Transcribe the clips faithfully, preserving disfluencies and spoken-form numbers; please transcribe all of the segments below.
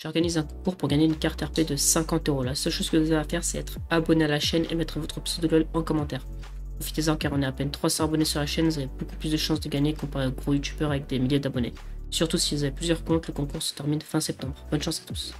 J'organise un concours pour gagner une carte R P de cinquante euros. La seule chose que vous avez à faire, c'est être abonné à la chaîne et mettre votre pseudo LOL en commentaire. Profitez-en car on est à peine trois cents abonnés sur la chaîne, vous avez beaucoup plus de chances de gagner comparé aux gros youtubeurs avec des milliers d'abonnés. Surtout si vous avez plusieurs comptes, le concours se termine fin septembre. Bonne chance à tous.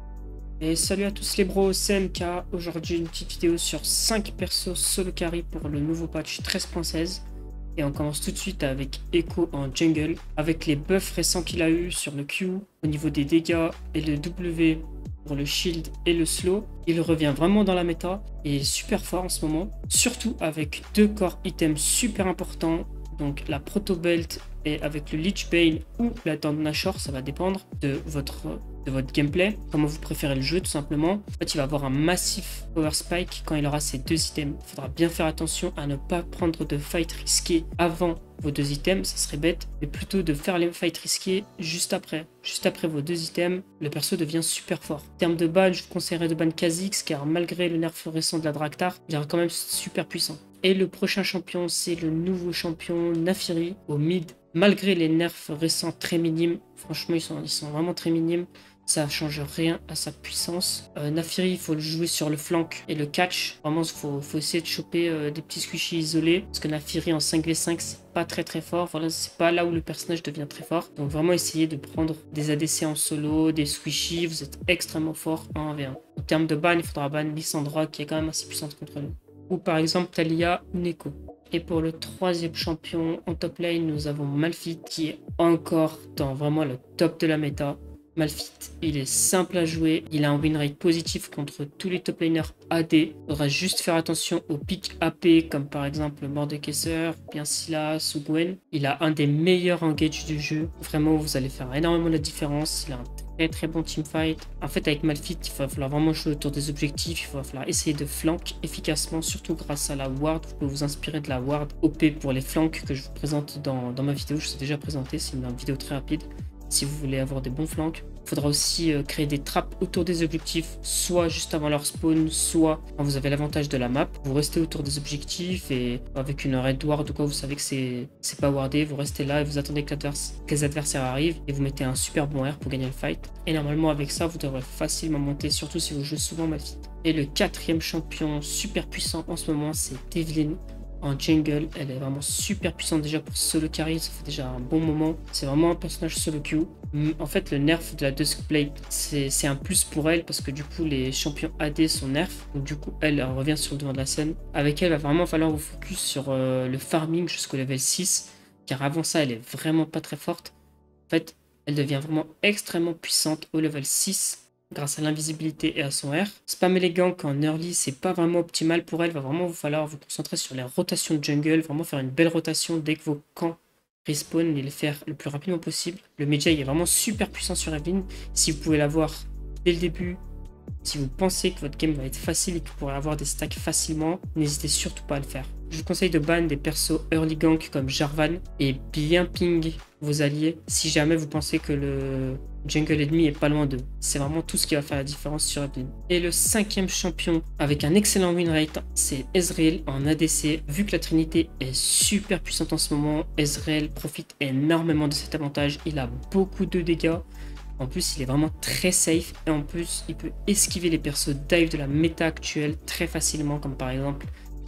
Et salut à tous les bros, c'est M K. Aujourd'hui une petite vidéo sur cinq persos solo carry pour le nouveau patch treize point seize. Et on commence tout de suite avec Echo en jungle. Avec les buffs récents qu'il a eu sur le Q, au niveau des dégâts et le W pour le shield et le slow. Il revient vraiment dans la méta et est super fort en ce moment. Surtout avec deux core items super importants. Donc la Proto Belt et avec le Lich Bane ou la Dent de Nashor, ça va dépendre de votre, de votre gameplay, comment vous préférez le jeu tout simplement. En fait, il va avoir un massif power spike quand il aura ces deux items. Il faudra bien faire attention à ne pas prendre de fight risqué avant vos deux items, ça serait bête, mais plutôt de faire les fights risqués juste après. Juste après vos deux items, le perso devient super fort. En termes de ban, je vous conseillerais de ban Kha'Zix car malgré le nerf récent de la Draktar, il est quand même super puissant. Et le prochain champion, c'est le nouveau champion Naafiri au mid. Malgré les nerfs récents très minimes, franchement ils sont, ils sont vraiment très minimes, ça ne change rien à sa puissance. Euh, Naafiri, il faut le jouer sur le flank et le catch. Vraiment, il faut, faut essayer de choper euh, des petits squishies isolés. Parce que Naafiri en cinq v cinq, c'est pas très très fort. Voilà, c'est pas là où le personnage devient très fort. Donc vraiment, essayez de prendre des A D C en solo, des squishies. Vous êtes extrêmement fort en un v un. En termes de ban, il faudra ban Lissandra, qui est quand même assez puissante contre nous. Ou par exemple Taliyah ou Neeko. Et pour le troisième champion en top lane, nous avons Malphite qui est encore dans vraiment le top de la méta. Malphite, il est simple à jouer, il a un win rate positif contre tous les top laners A D. Il faudra juste faire attention aux pics A P comme par exemple Mordekaiser, bien Sylas ou Gwen. Il a un des meilleurs engages du jeu. Vraiment, vous allez faire énormément la différence. Il a un très très bon teamfight. En fait, avec Malphite, il va falloir vraiment jouer autour des objectifs. Il va falloir essayer de flank efficacement, surtout grâce à la ward. Vous pouvez vous inspirer de la ward O P pour les flanks que je vous présente dans, dans ma vidéo. Je vous ai déjà présenté, c'est une vidéo très rapide. Si vous voulez avoir des bons flanks, il faudra aussi euh, créer des trappes autour des objectifs, soit juste avant leur spawn, soit quand vous avez l'avantage de la map. Vous restez autour des objectifs et avec une red ward ou quoi, vous savez que c'est pas wardé, vous restez là et vous attendez que, que les adversaires arrivent et vous mettez un super bon R pour gagner le fight. Et normalement avec ça, vous devrez facilement monter, surtout si vous jouez souvent Malphite. Et le quatrième champion super puissant en ce moment, c'est Devlin. En jungle, elle est vraiment super puissante déjà pour solo carry, ça fait déjà un bon moment. C'est vraiment un personnage solo queue. En fait, le nerf de la Duskblade, c'est un plus pour elle parce que du coup, les champions A D sont nerfs. Donc du coup, elle, elle revient sur le devant de la scène. Avec elle, il va vraiment falloir vous focus sur euh, le farming jusqu'au level six. Car avant ça, elle est vraiment pas très forte. En fait, elle devient vraiment extrêmement puissante au level six. Grâce à l'invisibilité et à son R. Spammer les ganks en early, c'est pas vraiment optimal pour elle. Il va vraiment vous falloir vous concentrer sur les rotations de jungle, vraiment faire une belle rotation dès que vos camps respawn et les faire le plus rapidement possible. Le Medjay est vraiment super puissant sur Evelynn. Si vous pouvez l'avoir dès le début, si vous pensez que votre game va être facile et que vous pourrez avoir des stacks facilement, n'hésitez surtout pas à le faire. Je vous conseille de ban des persos early gank comme Jarvan et bien ping vos alliés si jamais vous pensez que le jungle ennemi est pas loin d'eux. C'est vraiment tout ce qui va faire la différence sur Evelynn. Et le cinquième champion avec un excellent win rate, c'est Ezreal en A D C. Vu que la Trinité est super puissante en ce moment, Ezreal profite énormément de cet avantage. Il a beaucoup de dégâts. En plus, il est vraiment très safe et en plus, il peut esquiver les persos dive de la méta actuelle très facilement, comme par exemple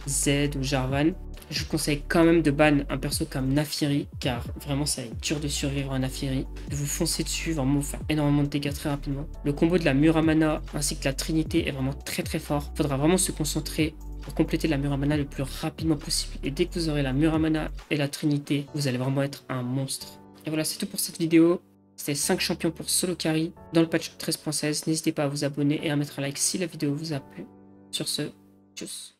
Z ou Jarvan. Je vous conseille quand même de ban un perso comme Naafiri, car vraiment, ça va être dur de survivre à Naafiri. De vous foncer dessus, vraiment vous faire énormément de dégâts très rapidement. Le combo de la Muramana ainsi que la Trinité est vraiment très très fort. Il faudra vraiment se concentrer pour compléter la Muramana le plus rapidement possible. Et dès que vous aurez la Muramana et la Trinité, vous allez vraiment être un monstre. Et voilà, c'est tout pour cette vidéo. C'était cinq champions pour solo carry dans le patch treize point seize. N'hésitez pas à vous abonner et à mettre un like si la vidéo vous a plu. Sur ce, tchuss.